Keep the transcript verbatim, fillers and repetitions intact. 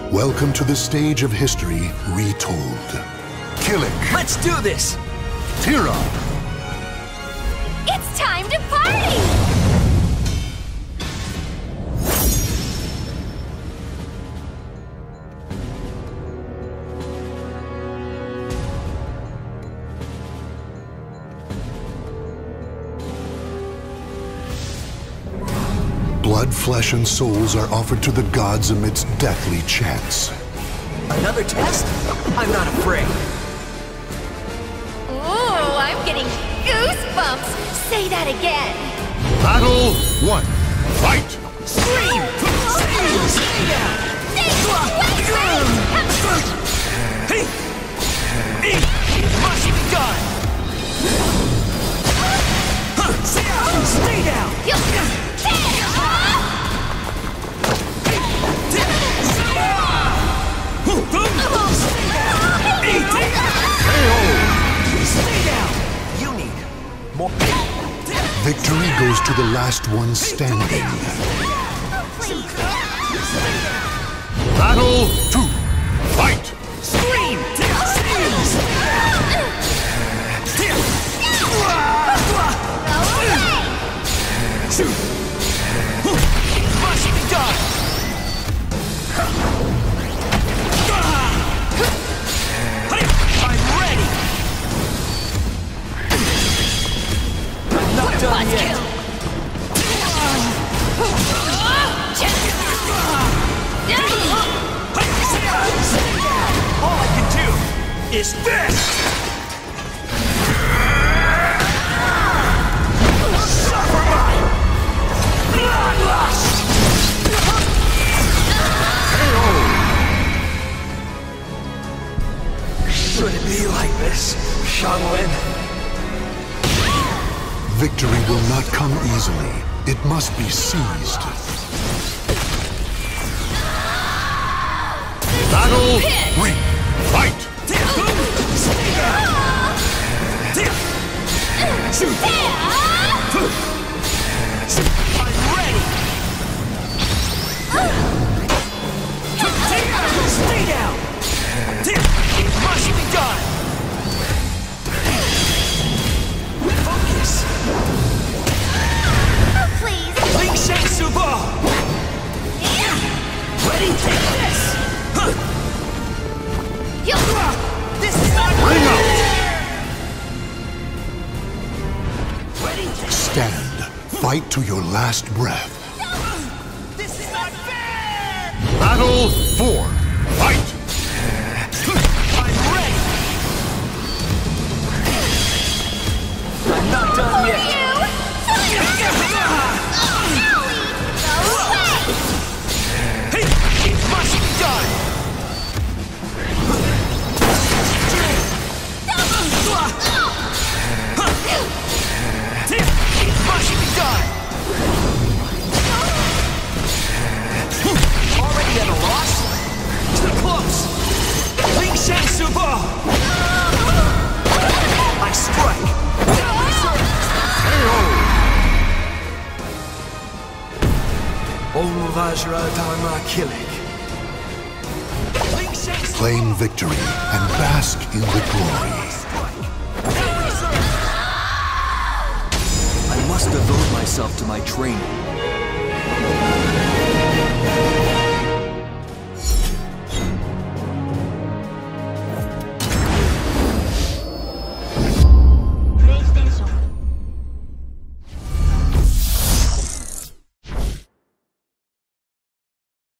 Welcome to the stage of history retold. Kilik. Let's do this! Tira. It's time to party! Blood, flesh, and souls are offered to the gods amidst deathly chants. Another test? I'm not afraid. Ooh, I'm getting goosebumps! Say that again! Battle one. Fight! Scream! Stay down! Hey! It must be done! Stay down! Stay down! You need more. Victory goes to the last one standing. Battle two. Fight! Scream! It must be done! I'm ready! I'm not done yet! All I can do is this! Suffer my bloodlust! Should it be like this, Shangwen? Victory will not come easily. It must be seized. Battle three. Fight! I'm ready! Stay down! It must be done! Focus! Oh, please! Ling Shang Subo! Ready, take this! This is not Bring out! Ready, take Stand. Fight to your last breath. This is not fair! Battle four. Fight! I'm ready! I'm not done yet! Hey, it must be done! It must be done! Already at a loss? Too close! Ling Shang Subo! I strike! Om Vajra Dharma Kilik. Ling Shang Subo! Claim victory and bask in the glory. I must devote myself to my training.